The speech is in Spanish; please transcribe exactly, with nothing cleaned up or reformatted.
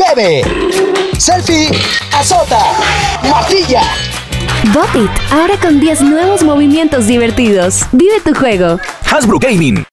mueve, selfie, azota, martilla. Bop It, ahora con diez nuevos movimientos divertidos. Vive tu juego. Hasbro Gaming.